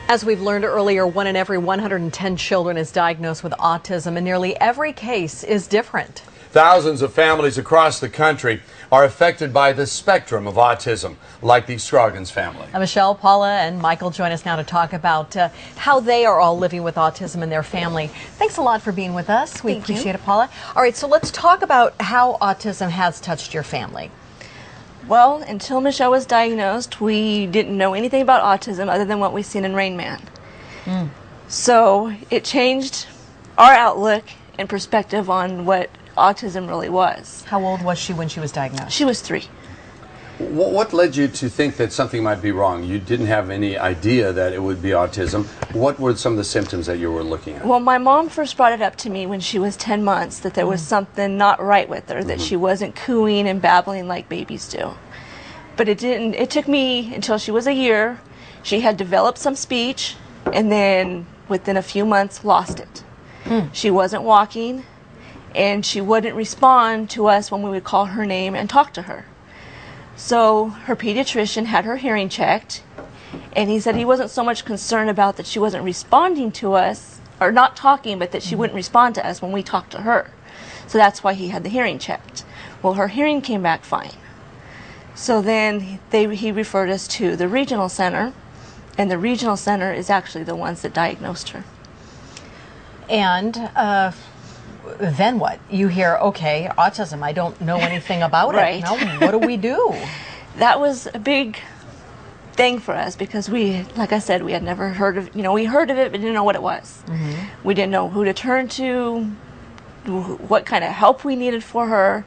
As we've learned earlier, 1 in every 110 children is diagnosed with autism, and nearly every case is different. Thousands of families across the country are affected by the spectrum of autism, like the Scroggins family. Michelle, Paula, and Michael join us now to talk about how they are all living with autism in their family. Thanks a lot for being with us. We appreciate it, Paula. All right, so let's talk about how autism has touched your family. Well, until Michelle was diagnosed, we didn't know anything about autism other than what we've seen in Rain Man. So it changed our outlook and perspective on what autism really was. How old was she when she was diagnosed? She was 3. What led you to think that something might be wrong? You didn't have any idea that it would be autism. What were some of the symptoms that you were looking at? Well, my mom first brought it up to me when she was 10 months, that there was something not right with her, that she wasn't cooing and babbling like babies do. But it took me until she was a year. She had developed some speech, and then within a few months lost it. She wasn't walking, and she wouldn't respond to us when we would call her name and talk to her. So her pediatrician had her hearing checked, and he said he wasn't so much concerned about that she wasn't responding to us, or not talking, but that she wouldn't respond to us when we talked to her. So that's why he had the hearing checked. Well, her hearing came back fine. So then he referred us to the regional center, and the regional center is actually the ones that diagnosed her. And then what? You hear, okay, autism, I don't know anything about Right. it. Now, what do we do? That was a big thing for us because we, like I said, we had never heard of, we heard of it, but didn't know what it was. We didn't know who to turn to, what kind of help we needed for her.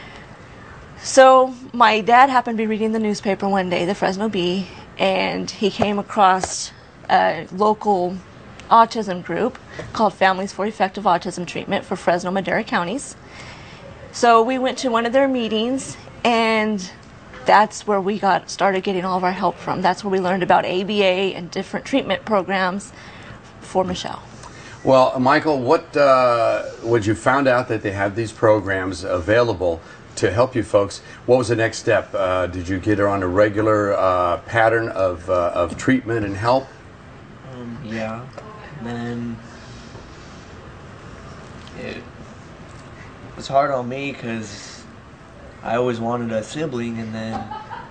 So my dad happened to be reading the newspaper one day, the Fresno Bee, and he came across a local autism group called Families for Effective Autism Treatment for Fresno Madera counties. So we went to one of their meetings, and that's where we started getting all of our help from. That's where we learned about ABA and different treatment programs for Michelle. Well, Michael, when you found out that they had these programs available to help you folks, what was the next step? Did you get her on a regular pattern of treatment and help? Yeah. And then it was hard on me because I always wanted a sibling, and then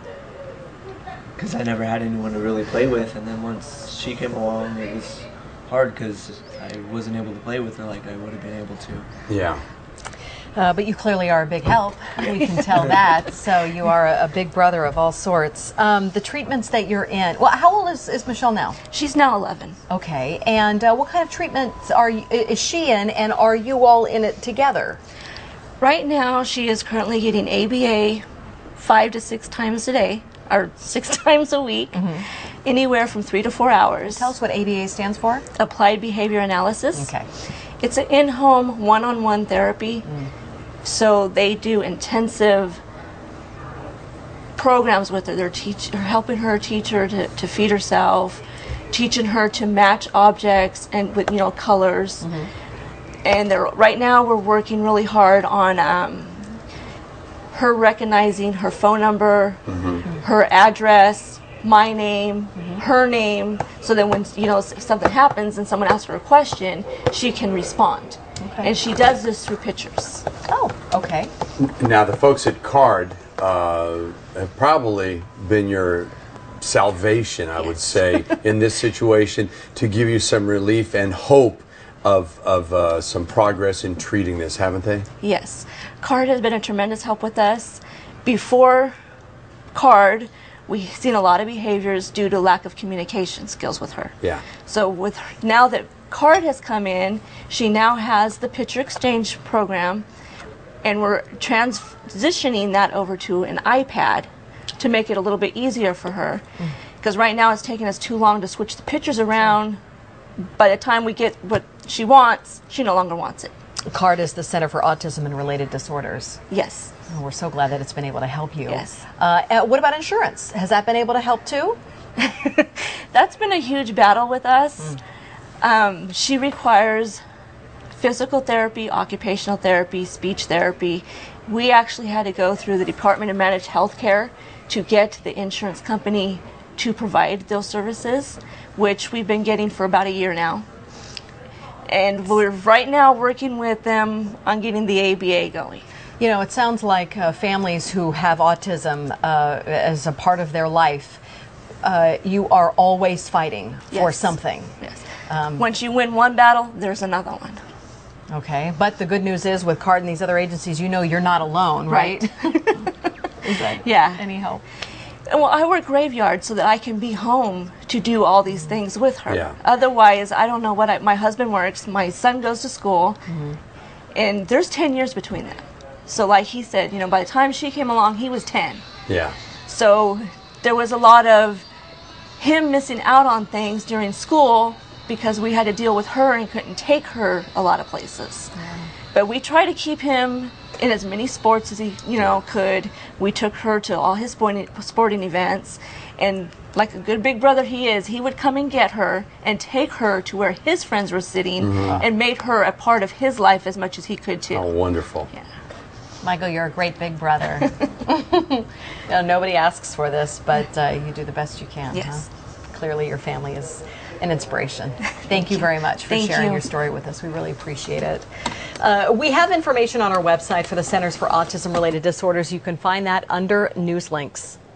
because I never had anyone to really play with, and then once she came along, it was hard because I wasn't able to play with her like I would have been able to. Yeah. But you clearly are a big help. We can tell that. So you are a big brother of all sorts. The treatments that you're in. Well, how old is Michelle now? She's now 11. Okay. And what kind of treatments is she in, and are you all in it together? Right now, she is currently getting ABA 5 to 6 times a day, or 6 times a week, anywhere from 3 to 4 hours. Tell us what ABA stands for. Applied Behavior Analysis. Okay. It's an in-home, one-on-one therapy. So they do intensive programs with her. They're helping her, teach her to feed herself, teaching her to match objects and with colors. And right now we're working really hard on her recognizing her phone number, her address, my name, her name, so that when if something happens and someone asks her a question, she can respond. Okay. And she does this through pictures. Oh, okay. Now, the folks at CARD have probably been your salvation, I would say, in this situation, to give you some relief and hope of some progress in treating this, haven't they? Yes. CARD has been a tremendous help with us. Before CARD, we've seen a lot of behaviors due to lack of communication skills with her. Yeah. So now that CARD has come in, she now has the picture exchange program, and we're transitioning that over to an iPad to make it a little bit easier for her. Because right now it's taking us too long to switch the pictures around. By the time we get what she wants, she no longer wants it. CARD is the Center for Autism and Related Disorders. Yes. Oh, we're so glad that it's been able to help you. Yes. What about insurance? Has that been able to help too? That's been a huge battle with us. She requires physical therapy, occupational therapy, speech therapy. We actually had to go through the Department of Managed Health Care to get the insurance company to provide those services, which we've been getting for about a year now. And we're right now working with them on getting the ABA going. You know, it sounds like families who have autism as a part of their life, you are always fighting for Yes. something. Yes. Once you win one battle, there's another one. Okay, but the good news is with CARD and these other agencies, you know you're not alone, right? Is that Yeah. any help? Well, I work graveyard so that I can be home to do all these things with her. Yeah. Otherwise, I don't know what my husband works, my son goes to school, and there's 10 years between them. So like he said, you know, by the time she came along, he was 10. Yeah. So there was a lot of him missing out on things during school because we had to deal with her and couldn't take her a lot of places. But we try to keep him in as many sports as he, you know, could. We took her to all his sporting events, and like a good big brother he is, he would come and get her and take her to where his friends were sitting and made her a part of his life as much as he could too. Oh, wonderful. Yeah. Michael, you're a great big brother. No, nobody asks for this, but you do the best you can. Yes. Huh? Clearly, your family is an inspiration. Thank you very much for Thank sharing you. your story with us. We really appreciate it. We have information on our website for the Centers for Autism Related Disorders. You can find that under News Links.